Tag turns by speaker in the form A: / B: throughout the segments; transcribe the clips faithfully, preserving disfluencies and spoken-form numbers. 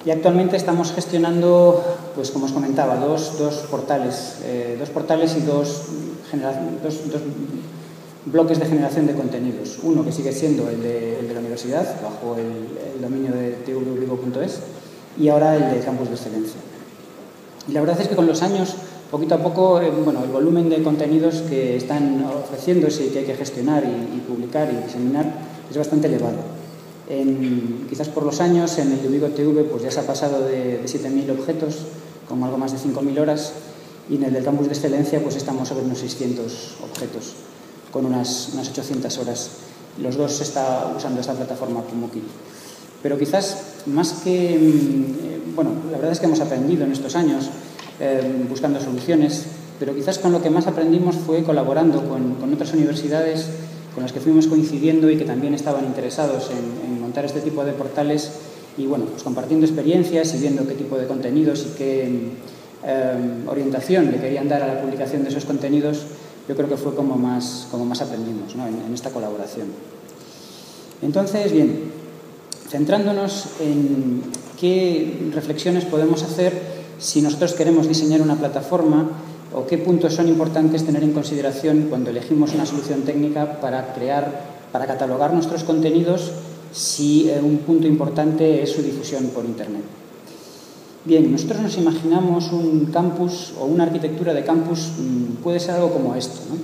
A: y actualmente estamos gestionando, pues como os comentaba, dos, dos portales, eh, dos portales y dos, dos, dos bloques de generación de contenidos. Uno que sigue siendo el de, el de la universidad, bajo el, el dominio de t v vigo punto es, y ahora el de Campus de Excelencia. Y la verdad es que con los años, poquito a poco, eh, bueno, el volumen de contenidos que están ofreciéndose y que hay que gestionar y, y publicar y diseminar es bastante elevado. En, quizás por los años, en el de Vigo T V pues ya se ha pasado de, de siete mil objetos, con algo más de cinco mil horas, y en el del Campus de Excelencia pues estamos sobre unos seiscientos objetos, con unas, unas ochocientas horas. Los dos se está usando esta plataforma Pumuki. Pero quizás, más que... Eh, bueno, la verdad es que hemos aprendido en estos años eh, buscando soluciones, pero quizás con lo que más aprendimos fue colaborando con, con otras universidades con las que fuimos coincidiendo y que también estaban interesados en, en montar este tipo de portales y, bueno, pues compartiendo experiencias y viendo qué tipo de contenidos y qué eh, orientación le querían dar a la publicación de esos contenidos. Yo creo que fue como más, como más aprendimos, ¿no?, en, en esta colaboración. Entonces, bien, centrándonos en qué reflexiones podemos hacer si nosotros queremos diseñar una plataforma o qué puntos son importantes tener en consideración cuando elegimos una solución técnica para crear, para catalogar nuestros contenidos, si un punto importante es su difusión por Internet. Bien, nosotros nos imaginamos un campus o una arquitectura de campus, puede ser algo como esto, ¿no?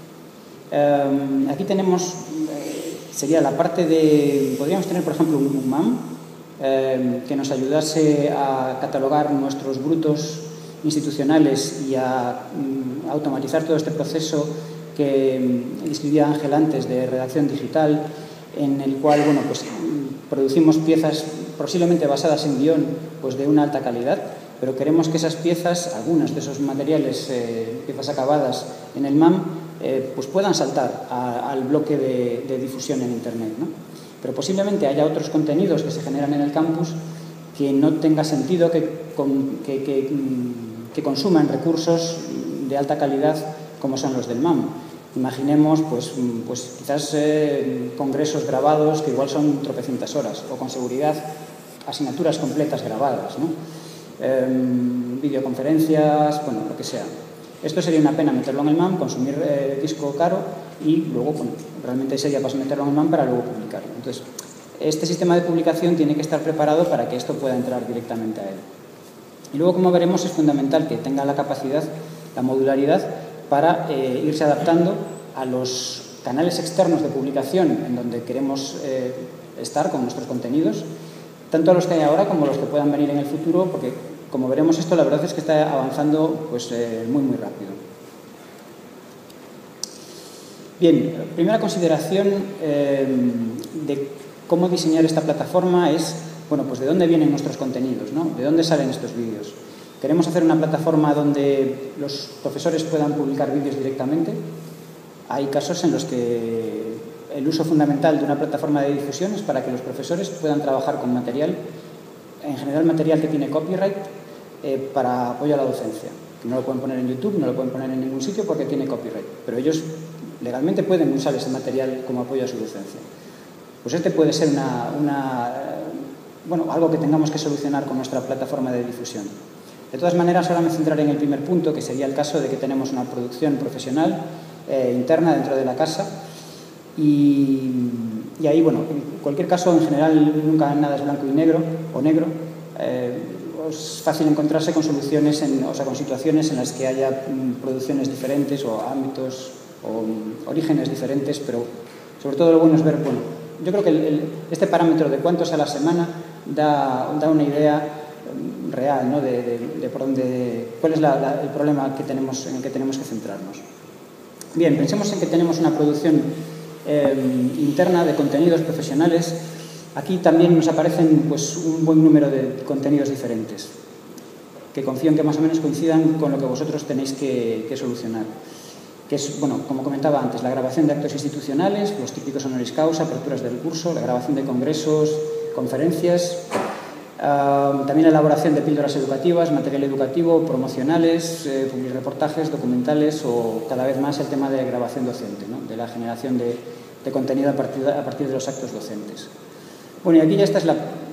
A: Eh, aquí tenemos, eh, sería la parte de, podríamos tener por ejemplo un, un M A M eh, que nos ayudase a catalogar nuestros brutos institucionales y a um, automatizar todo este proceso que um, describía Ángel antes de redacción digital, en el cual, bueno, pues producimos piezas posiblemente basadas en guión, pues de una alta calidad, pero queremos que esas piezas, algunas de esos materiales, eh, piezas acabadas en el M A M, eh, pues puedan saltar a, al bloque de, de difusión en Internet, ¿no? Pero posiblemente haya otros contenidos que se generan en el campus que no tenga sentido que, que, que, que consuman recursos de alta calidad como son los del M A M. Imaginemos, pues, pues quizás eh, congresos grabados que igual son tropecientas horas, o con seguridad asignaturas completas grabadas, ¿no? Eh, videoconferencias, bueno, lo que sea. Esto sería una pena meterlo en el M A M, consumir eh, disco caro y luego, bueno, realmente sería para meterlo en el M A M para luego publicarlo. Entonces, este sistema de publicación tiene que estar preparado para que esto pueda entrar directamente a él. Y luego, como veremos, es fundamental que tenga la capacidad, la modularidad, para eh, irse adaptando a los canales externos de publicación en donde queremos eh, estar con nuestros contenidos, tanto a los que hay ahora como a los que puedan venir en el futuro, porque, como veremos, esto la verdad es que está avanzando pues, eh, muy, muy rápido. Bien, primera consideración eh, de cómo diseñar esta plataforma es, bueno, pues de dónde vienen nuestros contenidos, ¿no? De dónde salen estos vídeos. ¿Queremos hacer una plataforma donde los profesores puedan publicar vídeos directamente? Hay casos en los que el uso fundamental de una plataforma de difusión es para que los profesores puedan trabajar con material, en general material que tiene copyright, eh, para apoyo a la docencia. No lo pueden poner en YouTube, no lo pueden poner en ningún sitio porque tiene copyright, pero ellos legalmente pueden usar ese material como apoyo a su docencia. Pues este puede ser una, una, bueno, algo que tengamos que solucionar con nuestra plataforma de difusión. De todas maneras, ahora me centraré en el primer punto, que sería el caso de que tenemos una producción profesional eh, interna dentro de la casa y, y ahí, bueno, en cualquier caso, en general, nunca nada es blanco y negro o negro. Eh, es fácil encontrarse con soluciones, en, o sea, con situaciones en las que haya mm, producciones diferentes o ámbitos o um, orígenes diferentes, pero sobre todo lo bueno es ver, bueno, yo creo que el, el, este parámetro de cuántos a la semana da, da una idea real, ¿no? de, de, de por dónde, cuál es la, la, el problema que tenemos, en el que tenemos que centrarnos. Bien, pensemos en que tenemos una producción eh, interna de contenidos profesionales. Aquí también nos aparecen pues, un buen número de contenidos diferentes, que confío en que más o menos coincidan con lo que vosotros tenéis que, que solucionar. Que es, bueno, como comentaba antes, la grabación de actos institucionales, los típicos honoris causa, aperturas del curso, la grabación de congresos, conferencias. Uh, también la elaboración de píldoras educativas, material educativo, promocionales, eh, publireportajes, documentales o cada vez más el tema de grabación docente, ¿no? De la generación de, de contenido a partir de, a partir de los actos docentes. Bueno, y aquí ya esta es la,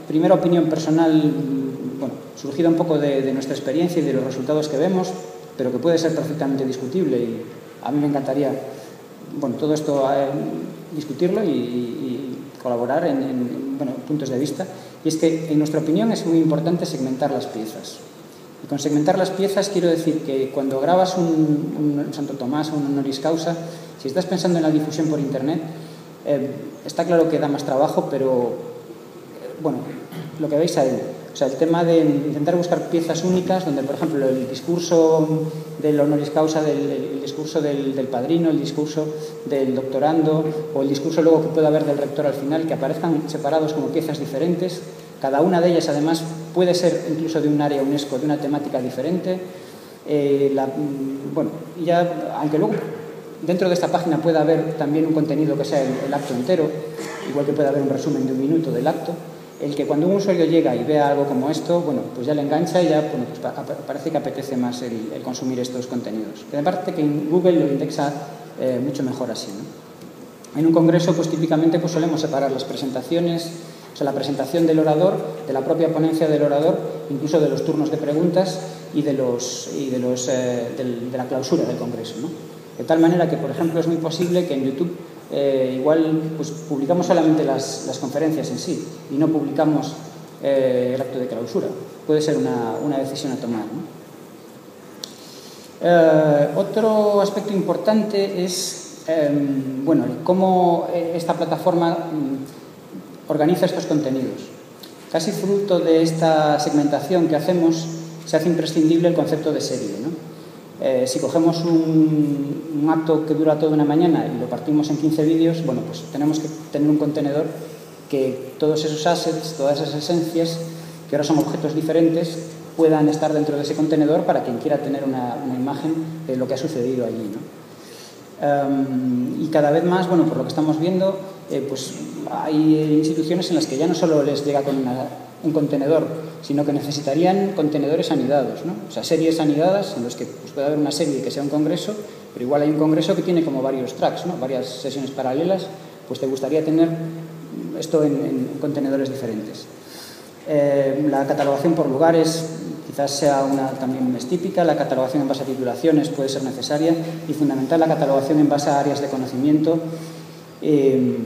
A: primera opinión personal, bueno, surgida un poco de, de nuestra experiencia y de los resultados que vemos, pero que puede ser perfectamente discutible, y a mí me encantaría, bueno, todo esto eh, discutirlo y, y colaborar en, en bueno, puntos de vista. Y es que, en nuestra opinión, es muy importante segmentar las piezas. Y con segmentar las piezas quiero decir que cuando grabas un, un Santo Tomás o un honoris causa, si estás pensando en la difusión por Internet, eh, está claro que da más trabajo, pero eh, bueno, lo que veis ahí, o sea, el tema de intentar buscar piezas únicas donde, por ejemplo, el discurso del honoris causa, del, el discurso del, del padrino, el discurso del doctorando o el discurso luego que pueda haber del rector al final, que aparezcan separados como piezas diferentes. Cada una de ellas, además, puede ser incluso de un área UNESCO, de una temática diferente. Eh, la, bueno, ya, aunque luego dentro de esta página pueda haber también un contenido que sea el, el acto entero, igual que puede haber un resumen de un minuto del acto, el que cuando un usuario llega y vea algo como esto, bueno, pues ya le engancha y ya, bueno, pues parece que apetece más el, el consumir estos contenidos. Que aparte que en Google lo indexa eh, mucho mejor así, ¿no? En un congreso, pues típicamente pues solemos separar las presentaciones, o sea, la presentación del orador, de la propia ponencia del orador, incluso de los turnos de preguntas y de, los, y de, los, eh, del, de la clausura del congreso, ¿no? De tal manera que, por ejemplo, es muy posible que en YouTube eh, igual pues, publicamos solamente las, las conferencias en sí y no publicamos eh, el acto de clausura. Puede ser una, una decisión a tomar, ¿no? Eh, otro aspecto importante es eh, bueno, cómo esta plataforma organiza estos contenidos. Casi fruto de esta segmentación que hacemos, se hace imprescindible el concepto de serie, ¿no? Eh, si cogemos un, un acto que dura toda una mañana y lo partimos en quince vídeos, bueno, pues tenemos que tener un contenedor que todos esos assets, todas esas esencias, que ahora son objetos diferentes, puedan estar dentro de ese contenedor para quien quiera tener una, una imagen de lo que ha sucedido allí, ¿no? Um, y cada vez más, bueno, por lo que estamos viendo, eh, pues hay instituciones en las que ya no solo les llega con una, un contenedor, sino que necesitarían contenedores anidados, ¿no? O sea, series anidadas en los que pues, puede haber una serie que sea un congreso, pero igual hay un congreso que tiene como varios tracks, ¿no? Varias sesiones paralelas, pues te gustaría tener esto en, en contenedores diferentes. Eh, la catalogación por lugares quizás sea una también más típica, la catalogación en base a titulaciones puede ser necesaria y fundamental la catalogación en base a áreas de conocimiento. Eh,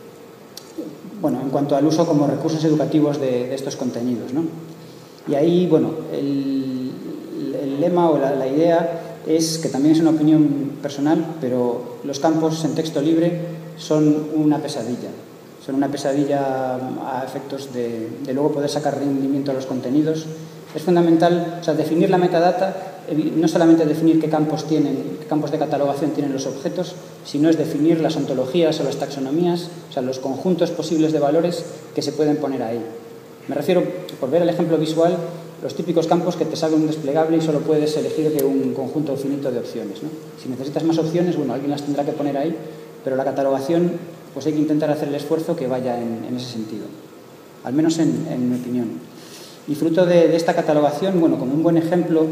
A: bueno, en cuanto al uso como recursos educativos de, de estos contenidos, ¿no? Y ahí, bueno, el, el lema o la, la idea es, que también es una opinión personal, pero los campos en texto libre son una pesadilla. Son una pesadilla a efectos de, de luego poder sacar rendimiento a los contenidos. Es fundamental, o sea, definir la metadata, no solamente definir qué campos tienen, qué campos de catalogación tienen los objetos, sino es definir las ontologías o las taxonomías, o sea, los conjuntos posibles de valores que se pueden poner ahí. Me refiero, por ver el ejemplo visual, los típicos campos que te sale un desplegable y solo puedes elegir de un conjunto finito de opciones, ¿no? Si necesitas más opciones, bueno, alguien las tendrá que poner ahí, pero la catalogación, pues hay que intentar hacer el esfuerzo que vaya en, en ese sentido, al menos en, en mi opinión. Y fruto de, de esta catalogación, bueno, como un buen ejemplo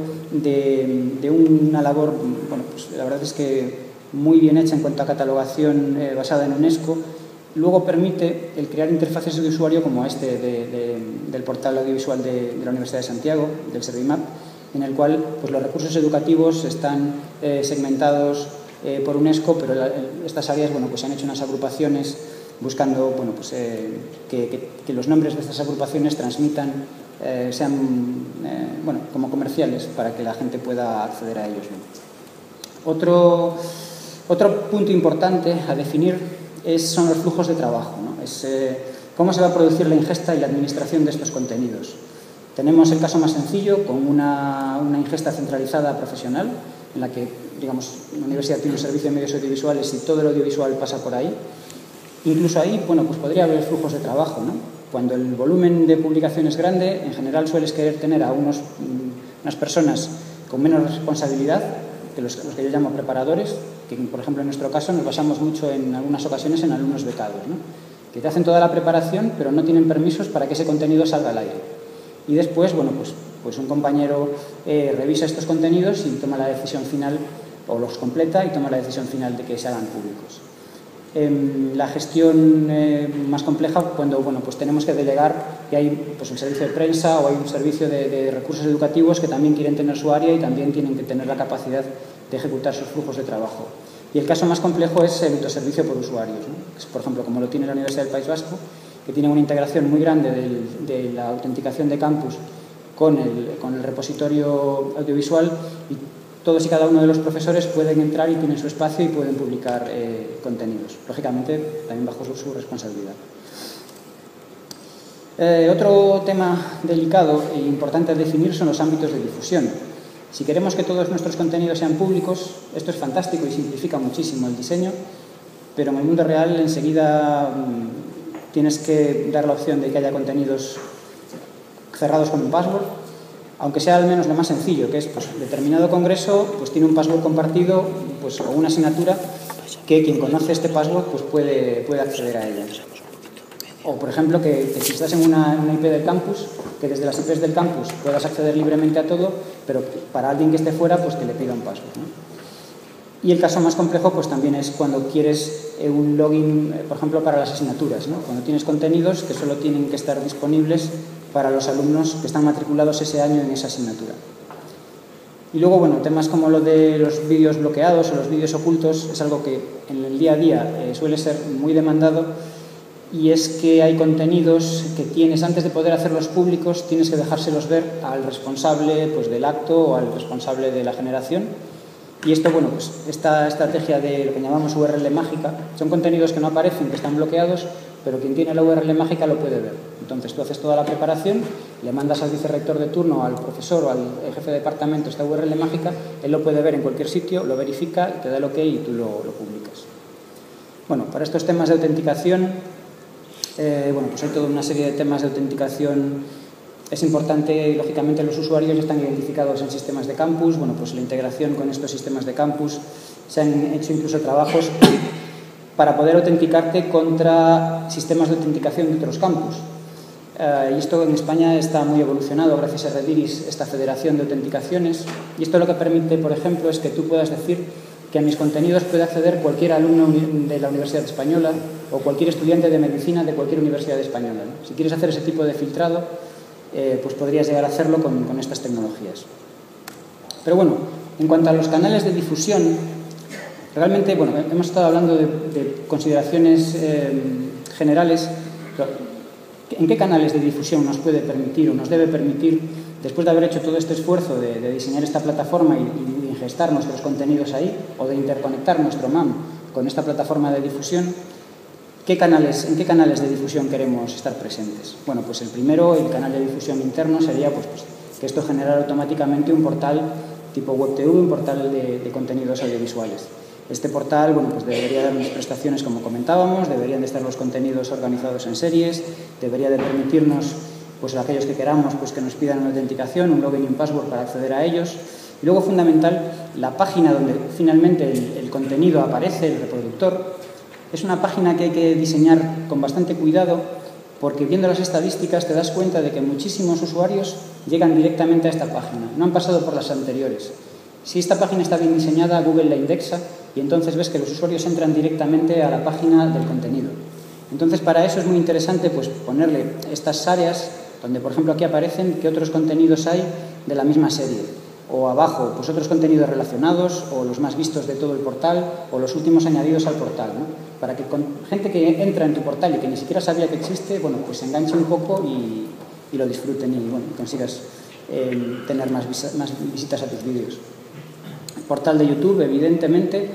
A: de, de una labor, bueno, pues la verdad es que muy bien hecha en cuanto a catalogación eh, basada en UNESCO, luego permite el crear interfaces de usuario como este de, de, del portal audiovisual de, de la Universidad de Santiago, del Servimap, en el cual pues, los recursos educativos están eh, segmentados eh, por UNESCO, pero la, estas áreas, bueno, pues se han hecho unas agrupaciones buscando, bueno, pues, eh, que, que, que los nombres de estas agrupaciones transmitan, eh, sean eh, bueno, como comerciales para que la gente pueda acceder a ellos, ¿no? Otro, otro punto importante a definir es, son los flujos de trabajo, ¿no? Es eh, cómo se va a producir la ingesta y la administración de estos contenidos. Tenemos el caso más sencillo, con una, una ingesta centralizada profesional, en la que, digamos, la universidad tiene un servicio de medios audiovisuales y todo el audiovisual pasa por ahí. Incluso ahí, bueno, pues podría haber flujos de trabajo, ¿no? Cuando el volumen de publicación es grande, en general sueles querer tener a unos, unas personas con menos responsabilidad, que los, los que yo llamo preparadores, que por ejemplo en nuestro caso nos basamos mucho en algunas ocasiones en alumnos becados, ¿no? Que te hacen toda la preparación, pero no tienen permisos para que ese contenido salga al aire. Y después, bueno, pues, pues un compañero eh, revisa estos contenidos y toma la decisión final, o los completa y toma la decisión final de que se hagan públicos. Eh, la gestión eh, más compleja cuando bueno, pues tenemos que delegar y hay pues, el servicio de prensa o hay un servicio de, de recursos educativos que también quieren tener su área y también tienen que tener la capacidad de ejecutar sus flujos de trabajo. Y el caso más complejo es el autoservicio por usuarios, ¿no? Que es, por ejemplo, como lo tiene la Universidad del País Vasco, que tiene una integración muy grande del, de la autenticación de campus con el, con el repositorio audiovisual y todos y cada uno de los profesores pueden entrar y tienen su espacio y pueden publicar eh, contenidos, lógicamente también bajo su, su responsabilidad. Eh, otro tema delicado e importante a definir son los ámbitos de difusión. Si queremos que todos nuestros contenidos sean públicos, esto es fantástico y simplifica muchísimo el diseño, pero en el mundo real enseguida mmm, tienes que dar la opción de que haya contenidos cerrados con un password, aunque sea al menos lo más sencillo, que es pues, determinado congreso pues, tiene un password compartido pues, o una asignatura que quien conoce este password pues, puede, puede acceder a ella. O, por ejemplo, que, que si estás en una, una I P del campus, que desde las I Pes del campus puedas acceder libremente a todo, pero para alguien que esté fuera, pues que le pida un password, ¿no? Y el caso más complejo pues también es cuando quieres un login, por ejemplo, para las asignaturas, ¿no? Cuando tienes contenidos que solo tienen que estar disponibles para los alumnos que están matriculados ese año en esa asignatura. Y luego, bueno, temas como lo de los vídeos bloqueados o los vídeos ocultos es algo que en el día a día eh, suele ser muy demandado, y es que hay contenidos que tienes, antes de poder hacerlos públicos, tienes que dejárselos ver al responsable pues, del acto o al responsable de la generación. Y esto, bueno, pues esta estrategia de lo que llamamos U R L mágica, son contenidos que no aparecen, que están bloqueados, pero quien tiene la U R L mágica lo puede ver. Entonces tú haces toda la preparación, le mandas al vicerrector de turno, al profesor o al jefe de departamento esta U R L mágica, él lo puede ver en cualquier sitio, lo verifica, te da el ok y tú lo, lo publicas. Bueno, para estos temas de autenticación, eh, bueno, pues hay toda una serie de temas de autenticación. Es importante, lógicamente, los usuarios ya están identificados en sistemas de campus. Bueno, pues la integración con estos sistemas de campus, se han hecho incluso trabajos para poder autenticarte contra sistemas de autenticación de otros campus. Uh, y esto en España está muy evolucionado gracias a Rediris, esta federación de autenticaciones. Y esto lo que permite, por ejemplo, es que tú puedas decir que a mis contenidos puede acceder cualquier alumno de la Universidad Española o cualquier estudiante de medicina de cualquier universidad española, ¿no? Si quieres hacer ese tipo de filtrado, eh, pues podrías llegar a hacerlo con, con estas tecnologías. Pero bueno, en cuanto a los canales de difusión, realmente, bueno, hemos estado hablando de, de consideraciones eh, generales. ¿En qué canales de difusión nos puede permitir o nos debe permitir, después de haber hecho todo este esfuerzo de, de diseñar esta plataforma y, y de ingestar nuestros contenidos ahí, o de interconectar nuestro M A M con esta plataforma de difusión, ¿qué canales, ¿en qué canales de difusión queremos estar presentes? Bueno, pues el primero, el canal de difusión interno, sería pues, pues, que esto generara automáticamente un portal tipo web T V, un portal de, de contenidos audiovisuales. Este portal, bueno, pues debería dar unas prestaciones como comentábamos, deberían de estar los contenidos organizados en series, debería de permitirnos, pues a aquellos que queramos, pues que nos pidan una autenticación, un login y un password para acceder a ellos. Y luego, fundamental, la página donde finalmente el, el contenido aparece, el reproductor, es una página que hay que diseñar con bastante cuidado, porque viendo las estadísticas te das cuenta de que muchísimos usuarios llegan directamente a esta página, no han pasado por las anteriores. Si esta página está bien diseñada, Google la indexa y entonces ves que los usuarios entran directamente a la página del contenido. Entonces, para eso es muy interesante pues, ponerle estas áreas donde, por ejemplo, aquí aparecen qué otros contenidos hay de la misma serie. O abajo, pues otros contenidos relacionados, o los más vistos de todo el portal, o los últimos añadidos al portal, ¿no? Para que con gente que entra en tu portal y que ni siquiera sabía que existe, bueno, pues se enganche un poco y, y lo disfruten y, bueno, consigas eh, tener más, vis más visitas a tus vídeos. Portal de YouTube, evidentemente.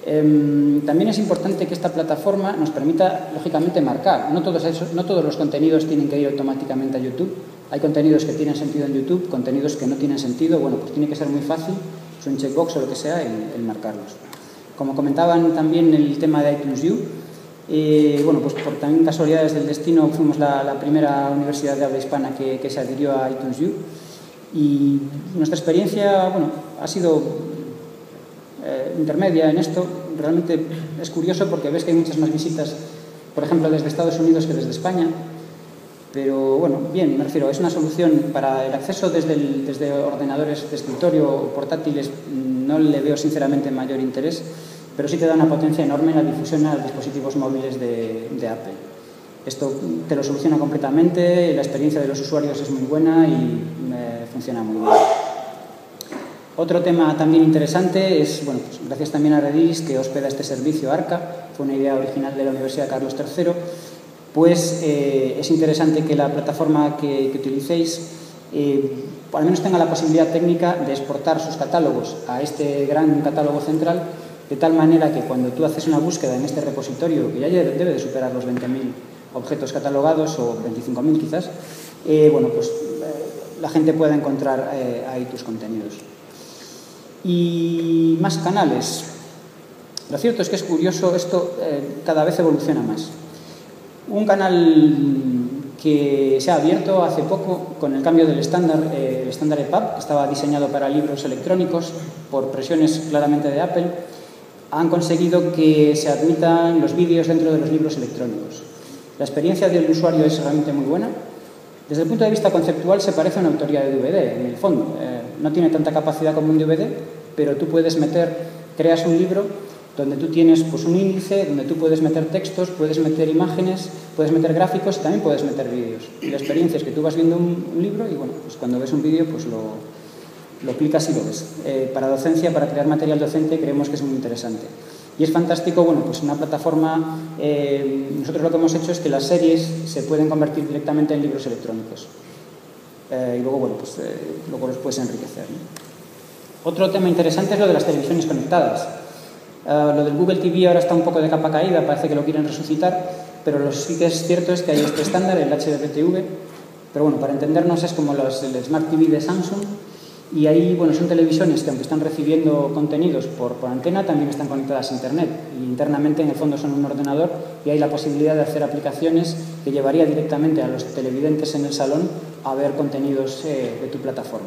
A: Eh, también es importante que esta plataforma nos permita, lógicamente, marcar. No todos, esos, no todos los contenidos tienen que ir automáticamente a YouTube. Hay contenidos que tienen sentido en YouTube, contenidos que no tienen sentido. Bueno, pues tiene que ser muy fácil, es un checkbox o lo que sea, el, el marcarlos. Como comentaban también el tema de iTunes U, eh, bueno, pues por también casualidades del destino fuimos la, la primera universidad de habla hispana que, que se adhirió a iTunes U. Y nuestra experiencia, bueno, ha sido eh, intermedia en esto. Realmente es curioso porque ves que hay muchas más visitas, por ejemplo, desde Estados Unidos que desde España. Pero bueno, bien, me refiero, es una solución para el acceso desde, el, desde ordenadores de escritorio o portátiles, no le veo sinceramente mayor interés. pero sí te da una potencia enorme en la difusión a los dispositivos móviles de, de Apple. Esto te lo soluciona completamente, la experiencia de los usuarios es muy buena y eh, funciona muy bien. Otro tema también interesante es, bueno, pues gracias también a Redis, que hospeda este servicio Arca, fue una idea original de la Universidad Carlos tercero, pues eh, es interesante que la plataforma que, que utilicéis eh, al menos tenga la posibilidad técnica de exportar sus catálogos a este gran catálogo central, de tal manera que cuando tú haces una búsqueda en este repositorio, que ya debe de superar los veinte mil objetos catalogados, o veinticinco mil quizás, eh, bueno, pues eh, la gente pueda encontrar eh, ahí tus contenidos. Y más canales. Lo cierto es que es curioso, esto eh, cada vez evoluciona más. Un canal que se ha abierto hace poco con el cambio del estándar, eh, el estándar E P U B, que estaba diseñado para libros electrónicos por presiones claramente de Apple, han conseguido que se admitan los vídeos dentro de los libros electrónicos. La experiencia del usuario es realmente muy buena. Desde el punto de vista conceptual se parece a una autoría de D V D, en el fondo. Eh, no tiene tanta capacidad como un D V D, pero tú puedes meter, creas un libro donde tú tienes pues, un índice, donde tú puedes meter textos, puedes meter imágenes, puedes meter gráficos y también puedes meter vídeos. Y la experiencia es que tú vas viendo un, un libro y bueno, pues cuando ves un vídeo pues lo, lo clicas y lo ves. Eh, para docencia, para crear material docente, creemos que es muy interesante. Y es fantástico, bueno, pues una plataforma, eh, nosotros lo que hemos hecho es que las series se pueden convertir directamente en libros electrónicos. Eh, y luego, bueno, pues eh, luego los puedes enriquecer, ¿no? Otro tema interesante es lo de las televisiones conectadas. Uh, lo del Google T V ahora está un poco de capa caída, parece que lo quieren resucitar, pero lo sí que es cierto es que hay este estándar, el H D P T V, pero bueno, para entendernos es como los, el Smart T V de Samsung, y ahí, bueno, son televisiones que aunque están recibiendo contenidos por, por antena, también están conectadas a Internet, y internamente en el fondo son un ordenador, y hay la posibilidad de hacer aplicaciones que llevaría directamente a los televidentes en el salón a ver contenidos eh, de tu plataforma.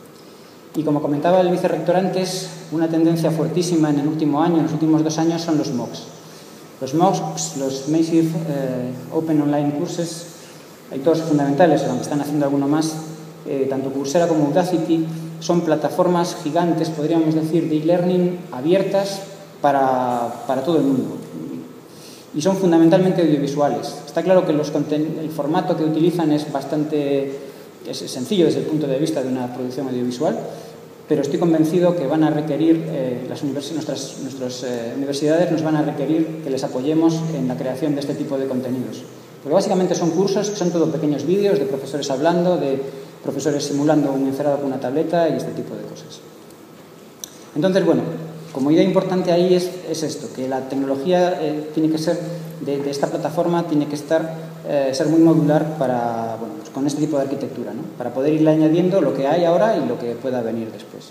A: Y como comentaba el vicerrector antes, una tendencia fuertísima en el último año, en los últimos dos años, son los M O Cs. Los M O Cs, los Massive eh, Open Online Courses, hay todos fundamentales, aunque están haciendo alguno más, eh, tanto Coursera como Udacity, son plataformas gigantes, podríamos decir, de e-learning abiertas para, para todo el mundo. Y son fundamentalmente audiovisuales. Está claro que los el formato que utilizan es bastante es sencillo desde el punto de vista de una producción audiovisual, pero estoy convencido que van a requerir, eh, las univers nuestras, nuestras eh, universidades nos van a requerir que les apoyemos en la creación de este tipo de contenidos. Porque básicamente son cursos que son todo pequeños vídeos de profesores hablando, de profesores simulando un encerado con una tableta y este tipo de cosas. Entonces, bueno, como idea importante ahí es, es esto, que la tecnología eh, tiene que ser, de, de esta plataforma tiene que estar, eh, ser muy modular para, bueno, pues con este tipo de arquitectura, ¿no? Para poder irle añadiendo lo que hay ahora y lo que pueda venir después.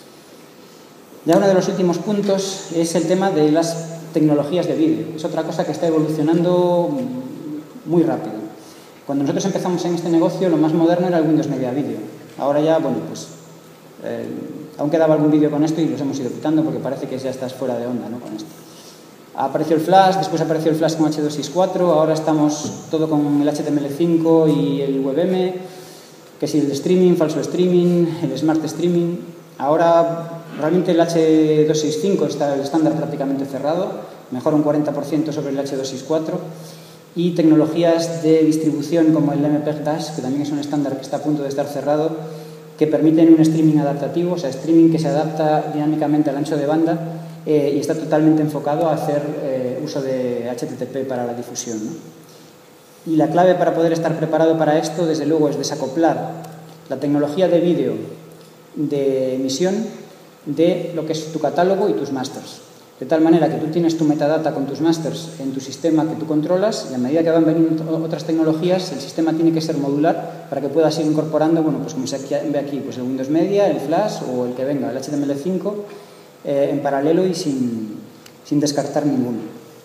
A: Ya uno de los últimos puntos es el tema de las tecnologías de vídeo. Es otra cosa que está evolucionando muy rápido. Cuando nosotros empezamos en este negocio, lo más moderno era el Windows Media Video. Ahora ya, bueno, pues eh, aún quedaba algún vídeo con esto y los hemos ido quitando porque parece que ya estás fuera de onda, ¿no? Con esto. Apareció el Flash, después apareció el Flash con H doscientos sesenta y cuatro, ahora estamos todo con el H T M L cinco y el WebM, que si el streaming, falso streaming, el Smart Streaming. Ahora realmente el H doscientos sesenta y cinco está el estándar prácticamente cerrado, mejora un cuarenta por ciento sobre el H doscientos sesenta y cuatro, y tecnologías de distribución como el M P E G Dash, que también es un estándar que está a punto de estar cerrado, que permiten un streaming adaptativo, o sea, streaming que se adapta dinámicamente al ancho de banda eh, y está totalmente enfocado a hacer eh, uso de H T T P para la difusión, ¿no? Y la clave para poder estar preparado para esto, desde luego, es desacoplar la tecnología de vídeo de emisión de lo que es tu catálogo y tus masters. De tal manera que tú tienes tu metadata con tus masters en tu sistema que tú controlas y a medida que van veniendo otras tecnologías, el sistema tiene que ser modular para que puedas ir incorporando, bueno, pues como se ve aquí, pues el Windows Media, el Flash o el que venga, el H T M L cinco, eh, en paralelo y sin, sin descartar ninguno.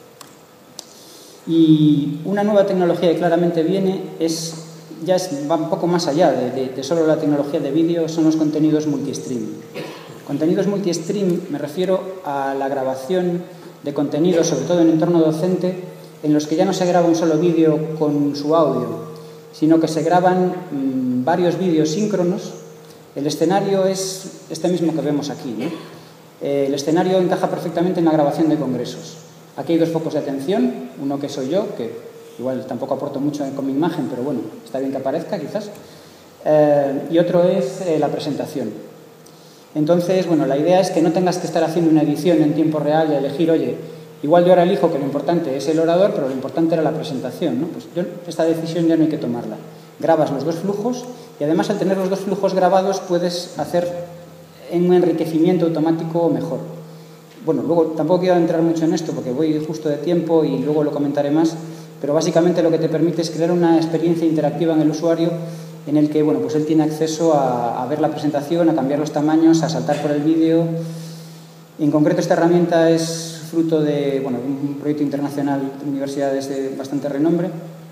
A: Y una nueva tecnología que claramente viene es, ya es, va un poco más allá de, de, de solo la tecnología de vídeo, son los contenidos multi-stream. Contenidos multi-stream me refiero a la grabación de contenidos, sobre todo en entorno docente, en los que ya no se graba un solo vídeo con su audio, sino que se graban mmm, varios vídeos síncronos. El escenario es este mismo que vemos aquí, ¿no? Eh, el escenario encaja perfectamente en la grabación de congresos. Aquí hay dos focos de atención, uno que soy yo, que igual tampoco aporto mucho con mi imagen, pero bueno, está bien que aparezca quizás, eh, y otro es eh, la presentación. Entonces, bueno, la idea es que no tengas que estar haciendo una edición en tiempo real y elegir, oye, igual yo ahora elijo que lo importante es el orador, pero lo importante era la presentación, ¿no? Pues yo, esta decisión ya no hay que tomarla. Grabas los dos flujos y además al tener los dos flujos grabados puedes hacer un enriquecimiento automático mejor. Bueno, luego tampoco quiero entrar mucho en esto porque voy justo de tiempo y luego lo comentaré más, pero básicamente lo que te permite es crear una experiencia interactiva en el usuario en el que, bueno, pues él tiene acceso a, a ver la presentación, a cambiar los tamaños, a saltar por el vídeo. En concreto, esta herramienta es fruto de, bueno, un proyecto internacional de universidades de bastante renombre.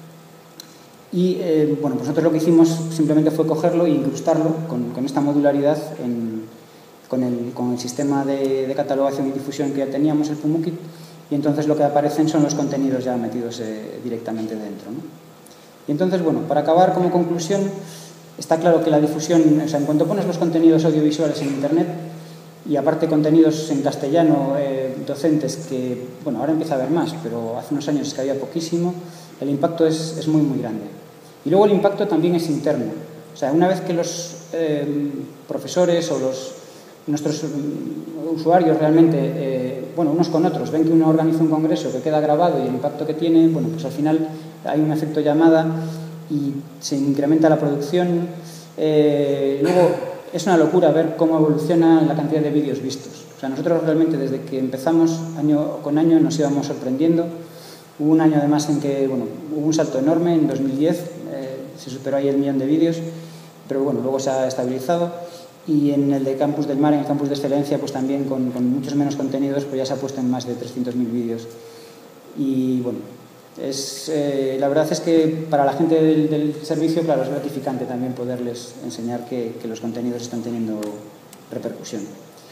A: Y, eh, bueno, pues nosotros lo que hicimos simplemente fue cogerlo e incrustarlo con, con esta modularidad en, con, el, con el sistema de, de catalogación y difusión que ya teníamos, el Pumukit, y entonces lo que aparecen son los contenidos ya metidos eh, directamente dentro, ¿no? Y entonces, bueno, para acabar como conclusión, está claro que la difusión, o sea, en cuanto pones los contenidos audiovisuales en Internet, y aparte contenidos en castellano eh, docentes que, bueno, ahora empieza a haber más, pero hace unos años es que había poquísimo, el impacto es, es muy, muy grande. Y luego el impacto también es interno. O sea, una vez que los eh, profesores o los, nuestros usuarios realmente, eh, bueno, unos con otros, ven que uno organiza un congreso que queda grabado y el impacto que tiene, bueno, pues al final hay un efecto llamada y se incrementa la producción. Eh, luego, es una locura ver cómo evoluciona la cantidad de vídeos vistos. O sea, nosotros realmente desde que empezamos año con año nos íbamos sorprendiendo. Hubo un año además en que, bueno, hubo un salto enorme, en dos mil diez, eh, se superó ahí el millón de vídeos, pero bueno, luego se ha estabilizado. Y en el de Campus del Mar, en el Campus de Excelencia, pues también con, con muchos menos contenidos, pues ya se ha puesto en más de trescientos mil vídeos. Y bueno, es, eh, la verdad es que para la gente del, del servicio, claro, es gratificante también poderles enseñar que, que los contenidos están teniendo repercusión.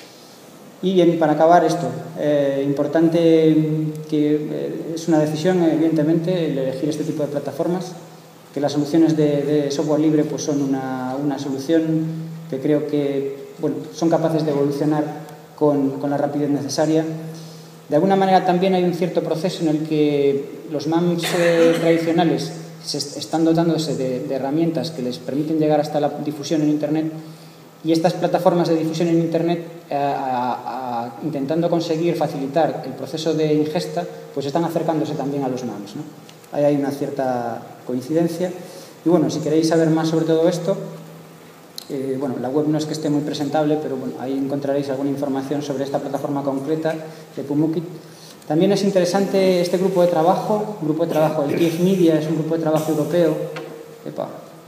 A: Y bien, para acabar esto, eh, importante que eh, es una decisión, evidentemente, el elegir este tipo de plataformas, que las soluciones de, de software libre pues son una, una solución que creo que, bueno, son capaces de evolucionar con, con la rapidez necesaria. De alguna manera también hay un cierto proceso en el que los M A Ms eh, tradicionales se están dotándose de, de herramientas que les permiten llegar hasta la difusión en Internet, y estas plataformas de difusión en Internet, eh, a, a, intentando conseguir facilitar el proceso de ingesta, pues están acercándose también a los M A Ms, ¿no? Ahí hay una cierta coincidencia. Y bueno, si queréis saber más sobre todo esto, eh, bueno, la web no es que esté muy presentable, pero bueno, ahí encontraréis alguna información sobre esta plataforma concreta de Pumukit. También es interesante este grupo de trabajo, un grupo de trabajo del T F Media, es un grupo de trabajo europeo. Epa.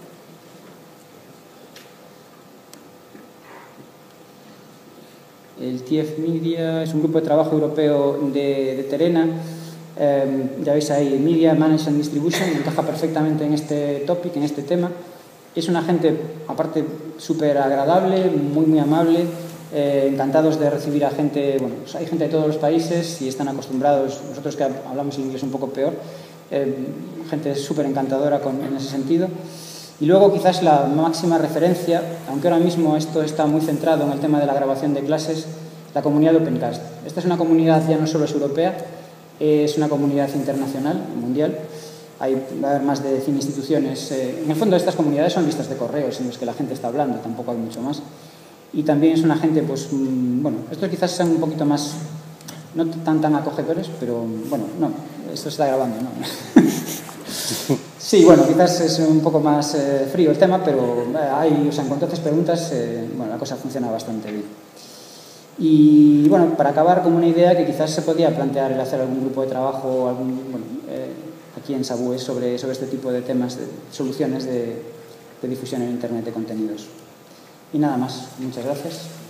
A: El T F Media es un grupo de trabajo europeo de, de Terena. Eh, ya veis ahí, Media, Management and Distribution, encaja perfectamente en este topic, en este tema. Es una gente, aparte, súper agradable, muy, muy amable, eh, encantados de recibir a gente, bueno, pues hay gente de todos los países y están acostumbrados, nosotros que hablamos el inglés un poco peor, eh, gente súper encantadora con, en ese sentido. Y luego quizás la máxima referencia, aunque ahora mismo esto está muy centrado en el tema de la grabación de clases, la comunidad de Opencast. Esta es una comunidad ya no solo es europea, es una comunidad internacional, mundial. Hay, va a haber más de cien instituciones. Eh, en el fondo estas comunidades son listas de correos en las que la gente está hablando, tampoco hay mucho más. Y también es una gente, pues, mmm, bueno, estos quizás sean un poquito más, no tan tan acogedores, pero bueno, no, esto se está grabando, ¿no? Sí, bueno, quizás es un poco más eh, frío el tema, pero eh, hay, o sea, en cuanto a estas preguntas, eh, bueno, la cosa funciona bastante bien. Y bueno, para acabar, como una idea que quizás se podía plantear el hacer algún grupo de trabajo, algún, bueno, eh, aquí en Sabue sobre, sobre este tipo de temas, de soluciones de, de difusión en Internet de contenidos. Y nada más, muchas gracias.